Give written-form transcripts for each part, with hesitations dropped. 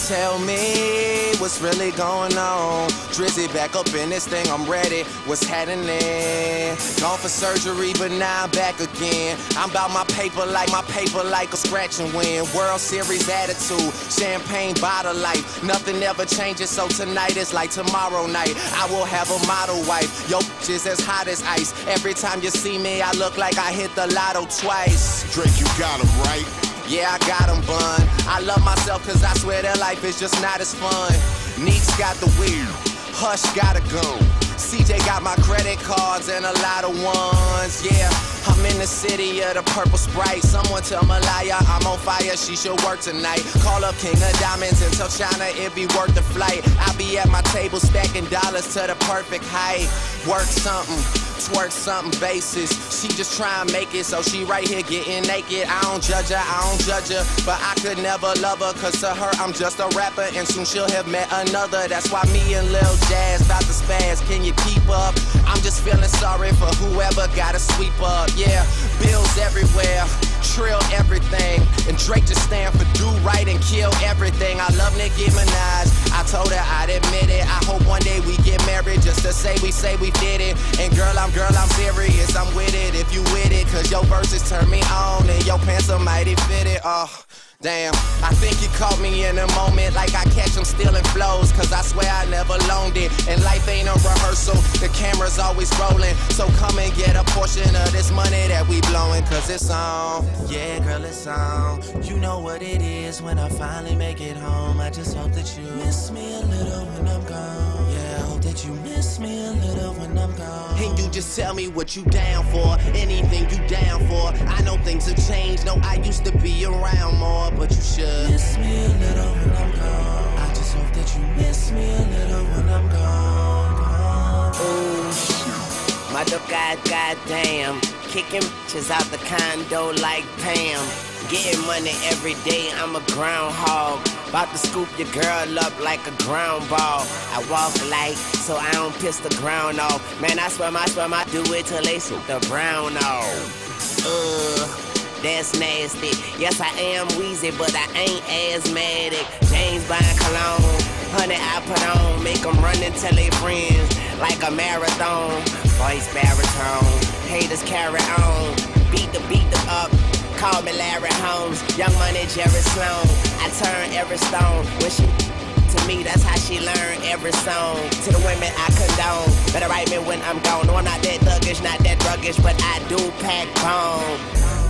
Tell me what's really going on. Drizzy back up in this thing, I'm ready. What's happening? Gone for surgery, but now I'm back again. I'm about my paper like a scratch and win. World Series attitude, champagne bottle life. Nothing ever changes, so tonight is like tomorrow night. I will have a model wife. Yo, bitch is as hot as ice. Every time you see me, I look like I hit the lotto twice. Drake, you got him, right? Yeah, I got him, bun. I love myself cause I swear that life is just not as fun. Neek's got the weed, Hush gotta go. CJ got my credit cards and a lot of ones, yeah. I'm in the city of the purple Sprite. Someone tell Malaya I'm on fire, she should work tonight. Call up King of Diamonds and tell China it be worth the flight. I be at my table stacking dollars to the perfect height. Work something, twerk something basis. She just try and make it, so she right here getting naked. I don't judge her, but I could never love her, cause to her I'm just a rapper and soon she'll have met another. That's why me and Lil Jazz about to spaz. Can you keep up? I'm just feeling sorry for whoever gotta sweep up. Yeah, bills everywhere, trill everything, and Drake just stand for do right and kill everything. I love Nicki Minaj, I told her I'd admit it. I hope one day we get married just to say we did it. And girl, I'm serious, I'm with it if you with it, cause your verses turn me on and your pants are mighty fitted. Oh, damn, I think you caught me in a moment like I catch them stealing flows, cause I swear I never loaned it, and life ain't a rehearsal, the camera's always rolling. So come and get a portion of this money that we blowing, cause it's on. Yeah, girl, it's on. You know what it is when I finally make it home. I just hope that you miss me a little when I'm gone. Yeah, I hope that you miss me a little when I'm gone. And you just tell me what you down for, anything you down for. I know things have changed, no, I used to be around more, but you should miss me a little when I'm gone. I just hope that you miss me a little when I'm gone. Ooh, my dog, goddamn, kicking bitches out the condo like Pam. Getting money every day, I'm a groundhog. About to scoop your girl up like a ground ball. I walk light so I don't piss the ground off. Man, I swear I do it till they shoot the brown off. That's nasty. Yes, I am wheezy, but I ain't asthmatic. James buying cologne, honey I put on, make them run and tell their friends like a marathon. Voice baritone, haters carry on. Beat them up, call me Larry Holmes. Young Money, Jerry Sloan. I turn every stone when she to me, that's how she learned every song. To the women I condone, better write me when I'm gone. No, I'm not that thuggish, not that druggish, but I do pack bone.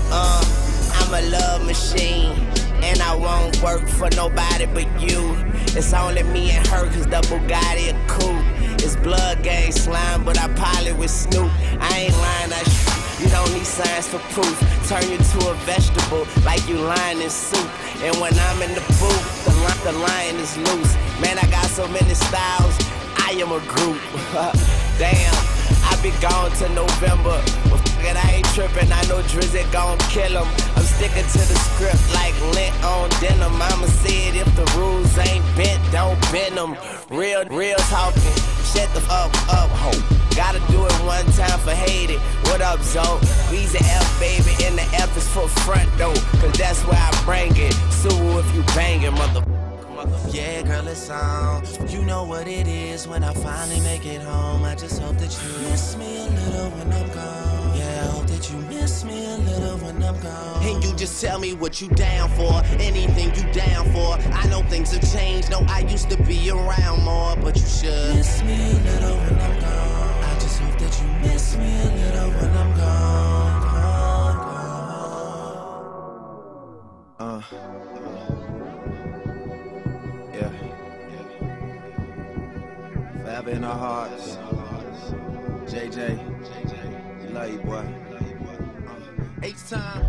I'm a love machine, and I won't work for nobody but you. It's only me and her, cause the Bugatti a coupe. It's blood gang slime, but I pilot with Snoop. I ain't lying, you don't need science for proof. Turn you to a vegetable, like you lying in soup. And when I'm in the booth, the lion is loose. Man, I got so many styles, I am a group. Damn, I be gone to November, but f***ing I ain't tripping. I know Drizzy gon' kill him. I'm sticking to the script like lint on denim. Mama said if the rules ain't bent, don't bend them. Real talking, shut the fuck up, ho. Gotta do it one time for hate it. What up, Zoe? Weezy F, baby, and the F is for front door, cause that's where I bring it. Sue if you bangin', mother. Yeah, girl, it's on. You know what it is when I finally make it home. I just hope that you miss me a little when I'm gone. Yeah, I hope that you miss me a little when I'm gone. And you just tell me what you down for, anything you down for. I know things have changed, no, I used to be around more, but you should miss me a little when I'm gone. I just hope that you miss me a little when I'm gone. Yeah. Forever in our hearts. JJ, love you, boy. H-time.